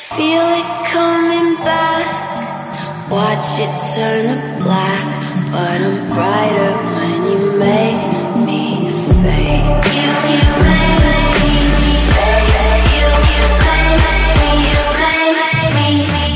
Feel it coming back, watch it turn to black, but I'm brighter when you make me fade. You make me fade. You make me.